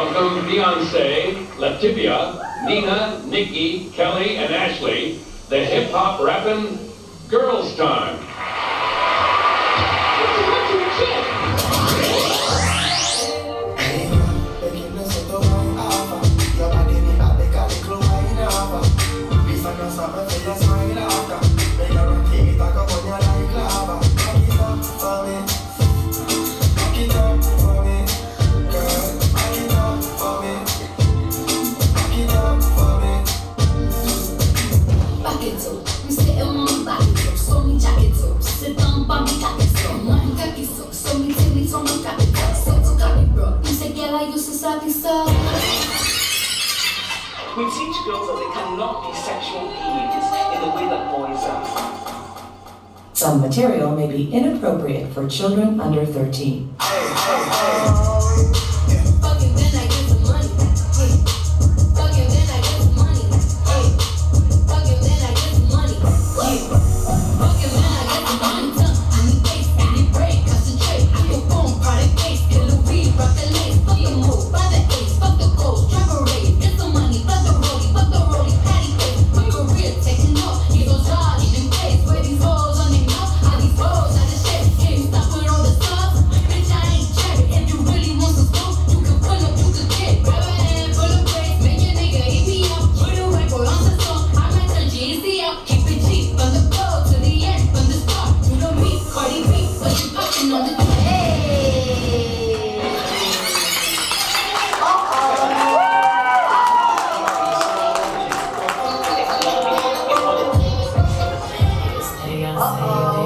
welcome Beyonce, Latifah, Nina, Nikki, Kelly, and Ashley, the hip-hop rapping Girls Time. We teach girls that they cannot be sexual beings in the way that boys are. Some material may be inappropriate for children under 13.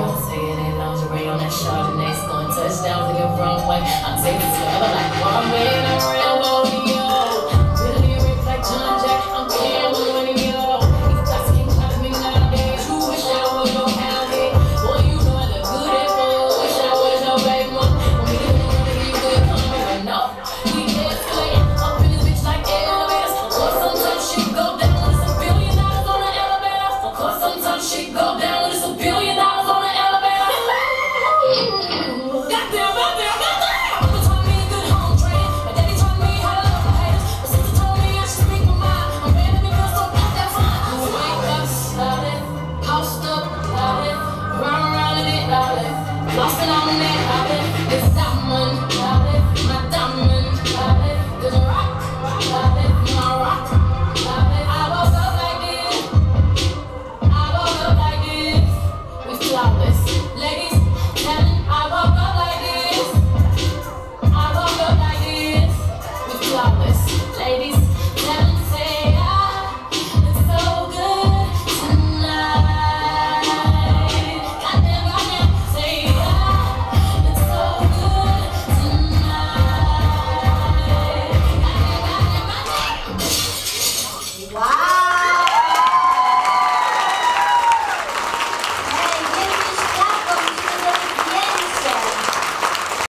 Touchdowns in the wrong way. I'm taking this forever like one way.